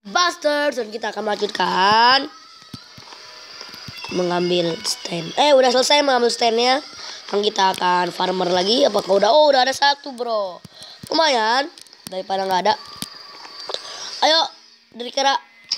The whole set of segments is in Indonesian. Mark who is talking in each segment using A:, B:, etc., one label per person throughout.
A: Busters, dan kita akan melanjutkan mengambil stand. Udah selesai mengambil standnya. Sekarang kita akan farmer lagi. Apakah udah? Oh, udah ada satu, bro. Lumayan daripada nggak ada. Ayo, dari kira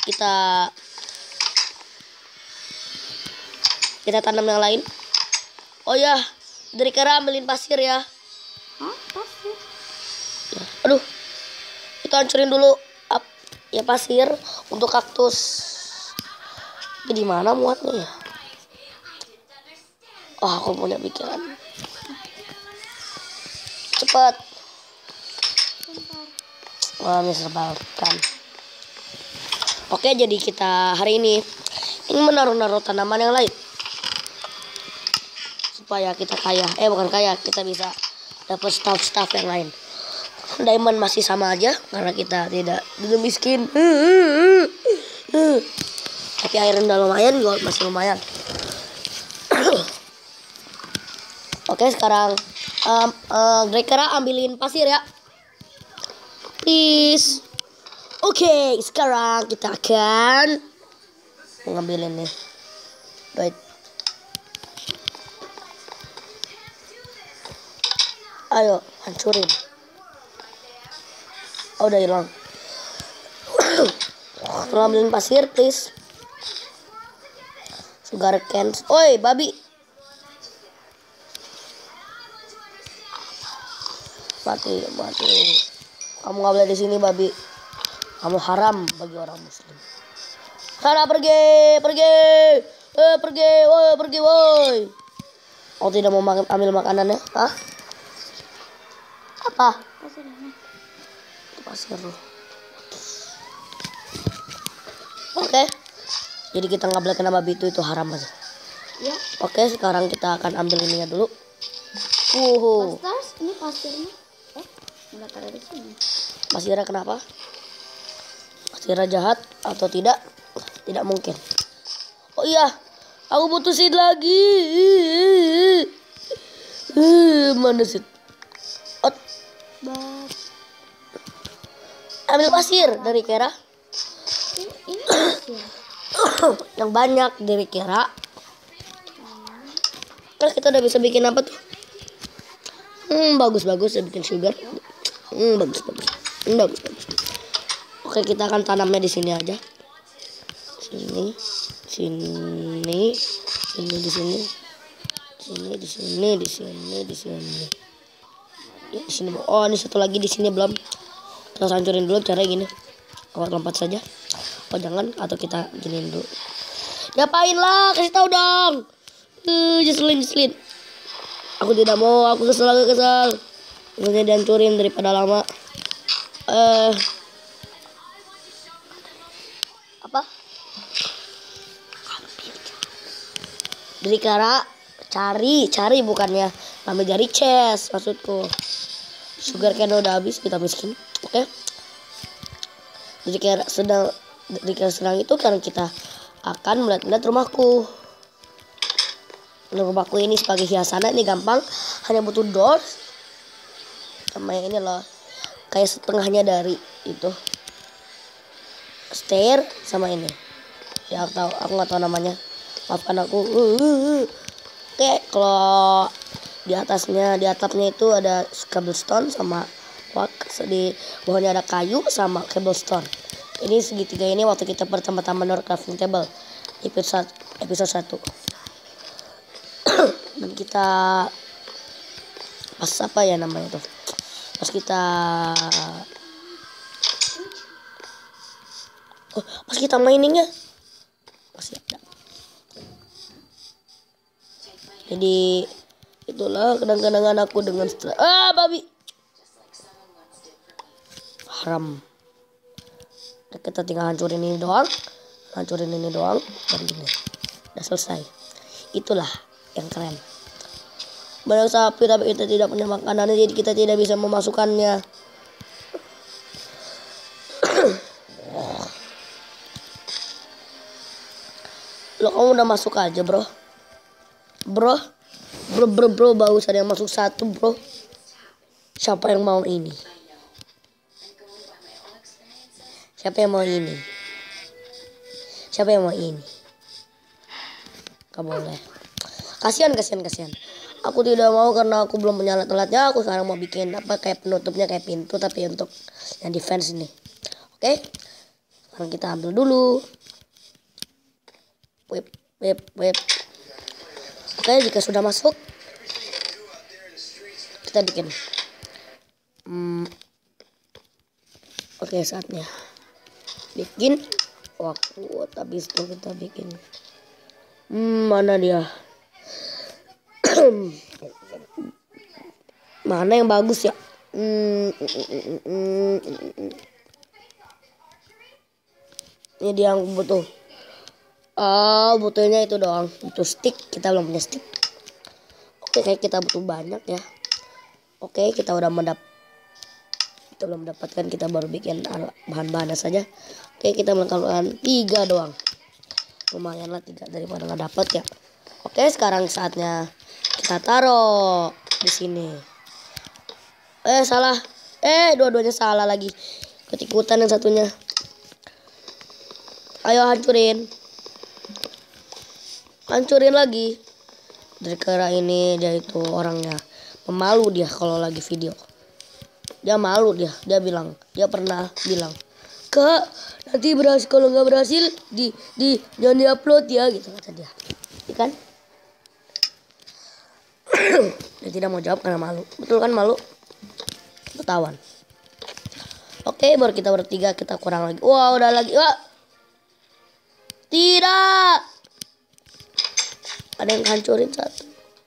A: kita tanam yang lain. Oh ya, dari kira ambilin pasir ya.
B: Hah? Pasir?
A: Ya. Aduh, kita hancurin dulu ya pasir untuk kaktus. Di mana muatnya ya? Oh, aku punya pikiran. Cepat. Wah, miserbalkan. Oke, jadi kita hari ini ingin menaruh tanaman yang lain supaya kita kaya. Bukan kaya, kita bisa dapat staff yang lain. Diamond masih sama aja karena kita tidak miskin. Tapi iron udah lumayan, gold masih lumayan. Oke, sekarang Grekera ambilin pasir ya, please. Oke, sekarang kita akan mengambil ini. Baik. Ayo, hancurin. Oh, udah hilang. Tolong ambilin pasir, please. Sugar cans. Oi, babi. Mati. Kamu nggak boleh di sini, babi. Kamu haram bagi orang muslim. Sana pergi. Pergi, woi. Oh, tidak mau ambil makanannya? Hah? Apa? Pasir loh. Oke. Jadi kita nggak boleh kena babi itu haram aja.
B: Ya.
A: Oke, sekarang kita akan ambil ininya dulu.
B: Busters, ini pasirnya. Nggak ada di sini.
A: Pasirnya kenapa? Pasirnya jahat atau tidak? Tidak mungkin. Oh iya, aku butuh seed lagi. Mana seed? Ambil pasir dari Kera.
B: Ini pasir.
A: Yang banyak dari Kera. Kan kita udah bisa bikin apa tuh? Bagus ya bikin sugar. Bagus. Oke, kita akan tanamnya di sini aja. Sini, di sini. Ya, di sini. Oh, ini satu lagi di sini belum. Kita hancurin dulu caranya gini. Lewat lompat saja. Oh, jangan, atau kita giniin dulu. Diapain lah, kasih tahu dong. Jeselin. Aku tidak mau, aku kesel. Mungkin dihancurin daripada lama. Apa? Dari cara cari bukannya ambil dari chest maksudku. Sugar cane udah habis, kita miskin. Oke. Jadi kayak sedang itu karena kita akan melihat rumahku. Rumahku ini sebagai hiasan ini gampang, hanya butuh doors sama yang ini loh, kayak setengahnya dari itu stair sama ini ya, aku nggak tahu namanya, maafkan aku. Oke, kalau di atapnya itu ada cobblestone sama di bawahnya ada kayu sama cobblestone. Ini segitiga ini waktu kita pertama-tama crafting table episode 1. Dan kita pas apa ya namanya tuh, pas kita miningnya masih ada. Jadi itulah kadang-kadang aku dengan babi haram. Kita tinggal hancurin ini doang dan gini udah selesai. Itulah yang keren. Banyak sapi tapi kita tidak punya makanan, jadi kita tidak bisa memasukkannya. Lo kamu udah masuk aja bro, bagus ada yang masuk satu bro. Siapa yang mau ini? Siapa yang mau ini? Siapa yang mau ini? Gak boleh. Kasihan. Aku tidak mau karena aku belum punya alat-alatnya. Aku sekarang mau bikin apa kayak penutupnya kayak pintu tapi untuk yang defense ini. Oke. Sekarang kita ambil dulu. Whip. Oke, jika sudah masuk kita bikin. Oke, saatnya bikin. Waktu habis itu kita bikin. Mana dia? Mana yang bagus ya? Ini dia yang butuh. Butuhnya itu doang. Butuh stick. Kita belum punya stick. Oke, kayak kita butuh banyak ya. Oke, kita udah kita belum mendapatkan. Kita baru bikin bahan-bahannya saja. Oke, kita melakukan 3 doang. Lumayan lah 3 daripada nggak dapat ya. Oke, sekarang saatnya kita taruh di sini. Salah. Dua-duanya salah lagi. Ketikutan yang satunya. Ayo hancurin lagi. Dari kira ini dia itu orangnya pemalu dia kalau lagi video. Dia malu dia pernah bilang, "Kak, nanti berhasil, kalau nggak berhasil jangan diupload ya," gitu kata dia. Kan? Dia tidak mau jawab karena malu. Betul kan malu? Ketahuan. Oke, baru kita bertiga, kita kurang lagi. Wah, udah lagi. Wah. Tidak. Ada yang hancurin satu.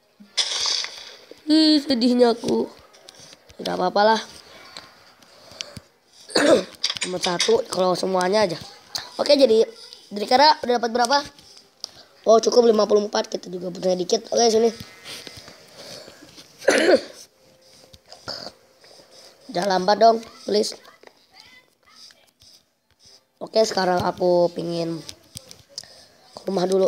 A: Sedihnya aku. Tidak apa-apa lah. Cuma 1 kalau semuanya aja. Oke, jadi dari kira udah dapat berapa? Oh, cukup 54. Kita juga butuhnya dikit. Oke, sini. Jangan lambat dong, please. Oke, sekarang aku pingin ke rumah dulu.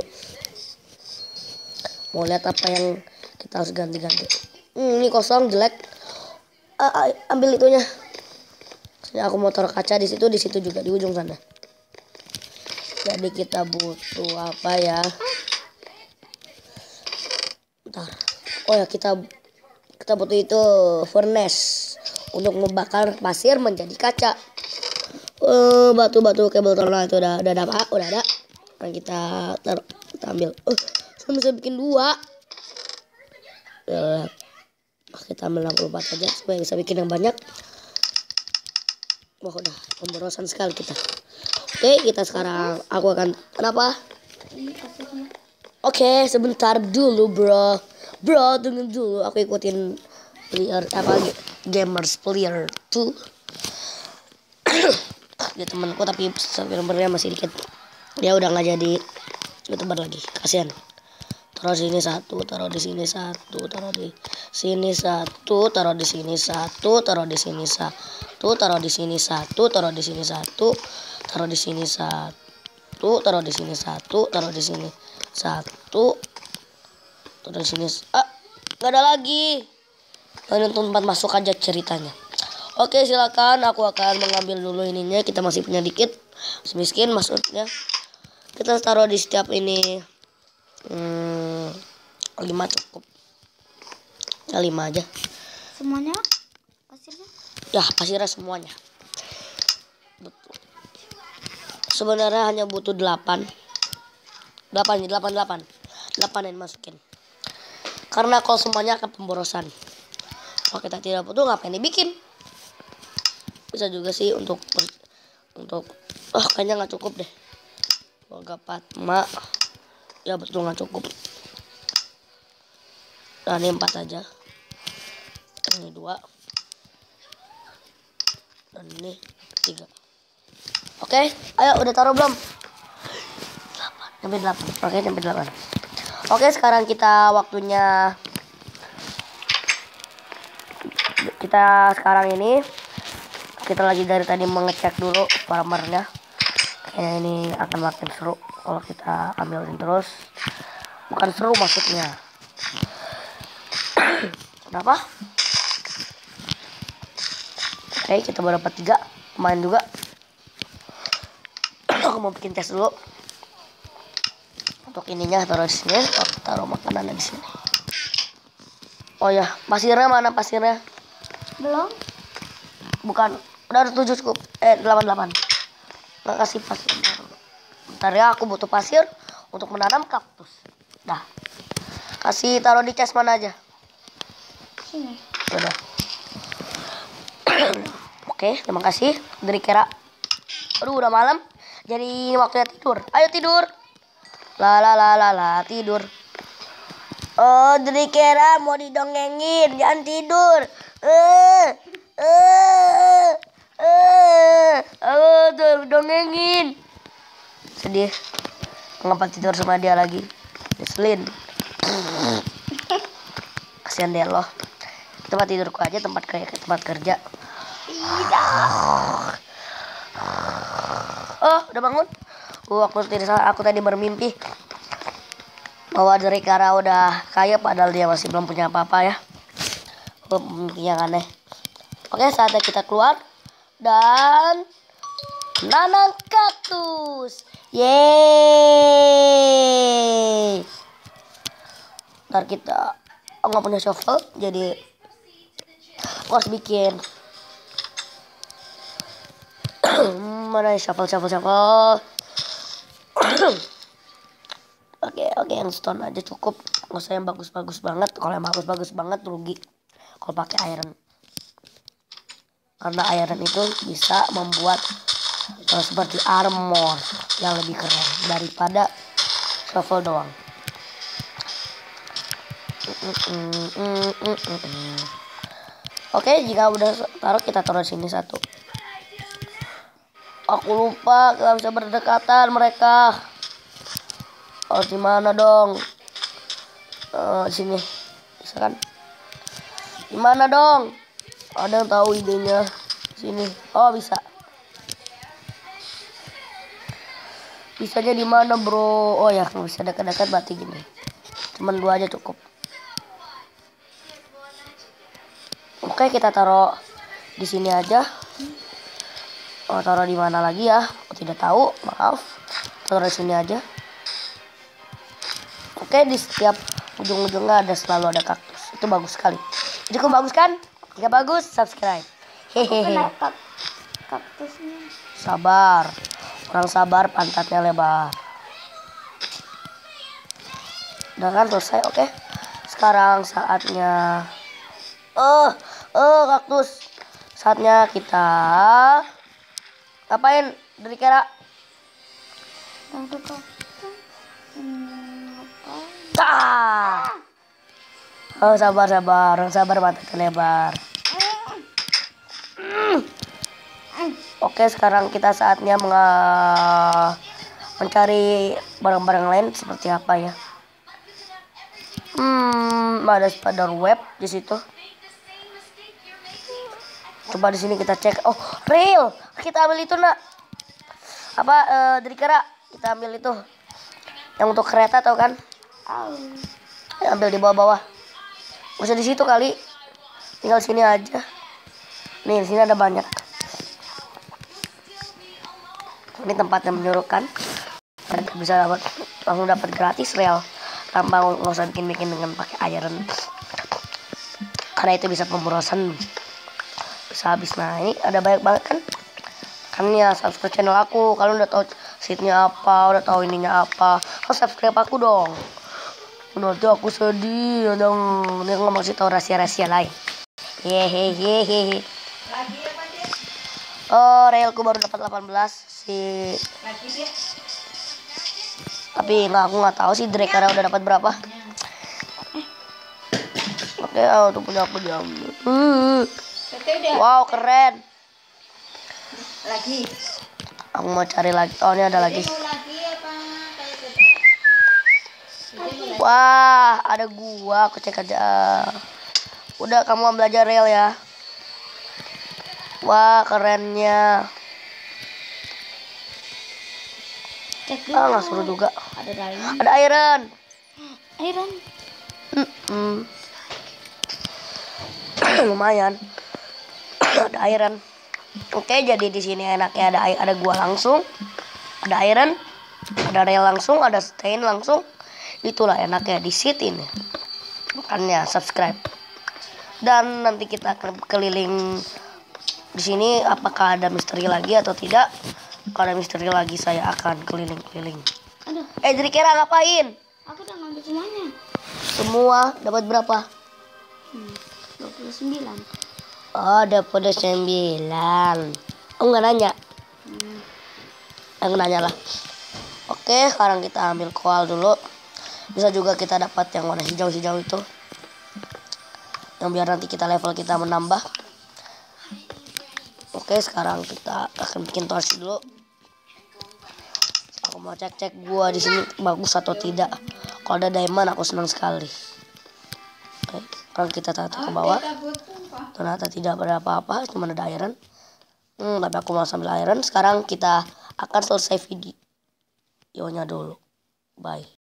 A: Mau lihat apa yang kita harus ganti-ganti. Ini kosong, jelek. Ambil itunya. Sini aku mau taruh kaca di situ juga di ujung sana. Jadi kita butuh apa ya? Bentar. Oh ya, kita butuh itu furnace untuk membakar pasir menjadi kaca. Batu kabel torna itu udah ada. Dan kita ambil. Saya bisa bikin 2. Kita ambil 64 aja supaya bisa bikin yang banyak. Wah, udah pemborosan sekali kita. Oke, kita sekarang kenapa? Oke, sebentar dulu, bro, tunggu dulu. Aku ikutin gamers player 2. Dia temanku tapi sebenarnya masih dikit. Dia udah nggak jadi YouTuber lagi. Kasihan. Taruh sini 1, taruh di sini 1, taruh di sini 1, taruh di sini 1, taruh di sini 1, taruh di sini 1, taruh di sini 1, taruh di sini 1, taruh di sini 1, taruh di sini 1, taruh di sini. Nggak ada lagi. Kalian tempat masuk aja ceritanya. Oke, silakan. Aku akan mengambil dulu ininya. Kita masih punya dikit. Miskin maksudnya. Kita taruh di setiap ini. 5 cukup. Ya 5 aja.
B: Semuanya pasirnya?
A: Ya, pasirnya semuanya. Betul. Sebenarnya hanya butuh 8 yang masukin. Karena kalau semuanya akan pemborosan. Kalau kita tidak butuh, ngapain dibikin? Bisa juga sih untuk kayaknya nggak cukup deh. Warga Patma. Ya betul nggak cukup. Nah, ini 4 aja. Ini 2. Dan ini 3. Oke, ayo udah taruh belum? 8. Sampai 8. Oke, sampai 8. Oke, sekarang waktunya kita sekarang ini kita lagi dari tadi mengecek dulu farmernya. Kayaknya ini akan makin seru kalau kita ambilin terus. Bukan seru maksudnya. Kenapa? Oke, kita baru dapat 3. Main juga. Aku mau bikin tes dulu. Untuk ininya taruh di sini, taruh makanannya di sini. Oh ya, pasirnya mana pasirnya?
B: Belum.
A: Bukan, udah ada 7 cukup. 88. Nggak kasih pasir. Bentar ya, aku butuh pasir untuk menanam kaktus. Dah. Kasih taruh di chest mana aja.
B: Sini.
A: Udah. Oke, terima kasih dari Kera. Aduh, udah malam. Jadi waktunya tidur. Ayo tidur. La la la la la tidur. Oh, dari Kera mau didongengin, jangan tidur. Tuh dongengin. Sedih. Ngapa tidur sama dia lagi? Ngeselin. Kasihan deh loh. Tempat tidurku aja tempat kerja. Oh, udah bangun? Aku tadi bermimpi bahwa dari Kara udah kaya padahal dia masih belum punya apa-apa ya. Mimpinya aneh. Oke, saatnya kita keluar dan nanam kaktus. Yeay. Ntar kita nggak punya shovel, jadi aku harus bikin. Mana shovel. Oke, yang stone aja cukup. Nggak usah yang bagus-bagus banget. Kalau yang bagus-bagus banget rugi kalau pakai iron. Karena iron itu bisa membuat seperti armor yang lebih keren daripada shovel doang. Oke, jika udah taruh, kita taruh sini satu. Aku lupa gak bisa berdekatan mereka. Oh, di mana dong? Sini, bisa kan? Di mana dong? Ada yang tahu idenya? Sini. Oh, bisa. Bisanya di mana, bro? Oh ya, nggak bisa dekat-dekat berarti gini. Cuman 2 aja cukup. Oke, kita taruh di sini aja. Oh, taruh di mana lagi ya? Aku tidak tahu, maaf. Taruh di sini aja. Oke, di setiap ujung-ujungnya selalu ada kaktus. Itu bagus sekali. Cukup bagus kan? Jika bagus, subscribe. Hehehe.
B: Kaktusnya.
A: Sabar. Orang sabar pantatnya lebar. Udah kan selesai, oke. Sekarang saatnya kaktus. Saatnya kita ngapain dari Kera? Oh, sabar, pantatnya lebar. Oke, sekarang kita saatnya mencari barang-barang lain seperti apa ya? Ada spider web di situ. Coba di sini kita cek. Oh, rail. Kita ambil itu, nak. Apa dari Kera? Kita ambil itu. Yang untuk kereta, tau kan? Ambil di bawah-bawah. Gak usah di situ kali. Tinggal sini aja. Nih, di sini ada banyak. Ini tempat yang menyerukan. Kita bisa langsung dapat gratis rel tanpa nggak usah bikin dengan pakai iron. Karena itu bisa pemborosan. Bisa habis. Nah, ini ada banyak banget kan? Kan ya subscribe channel aku. Kalian udah tahu seatnya apa, udah tahu ininya apa. Harus subscribe aku dong. Nanti aku sedih dong. Ini nggak masih tahu rahasia-rahasia lain. Hehehe. Oh, railku baru dapat 18 sih. Tapi aku nggak tahu sih Drekara udah dapat berapa. Oke, untuk punya aku diambil. Wow, keren.
B: Lagi.
A: Aku mau cari lagi. Oh, ini ada lagi. Wah, ada gua. Aku cek aja. Udah, kamu ambil aja rel ya. Wah, kerennya. Nggak seru juga. Ada iron. Lumayan. Ada iron. Oke, jadi di sini enaknya ada gua langsung. Ada iron. Ada rel langsung, ada stain langsung. Itulah enaknya di sitin ya. Makanya subscribe. Dan nanti kita akan keliling di sini, apakah ada misteri lagi atau tidak. Kalau ada misteri lagi saya akan keliling-keliling.
B: Aduh,
A: Jadi kira ngapain?
B: aku udah ngambil semuanya.
A: Semua dapat berapa?
B: 29.
A: Oh, dapat 9. Oh, nggak nanya. Aku nanya lah. Oke, sekarang kita ambil koal dulu. Bisa juga kita dapat yang warna hijau-hijau itu. Yang biar nanti kita level kita menambah. Oke, sekarang kita akan bikin torch dulu. Aku mau cek-cek gua di sini bagus atau tidak. Kalau ada diamond aku senang sekali. Oke, sekarang kita taruh ke bawah. Ternyata tidak ada apa-apa, cuma ada iron. Tapi aku mau sambil iron. Sekarang kita akan selesai videonya dulu. Bye.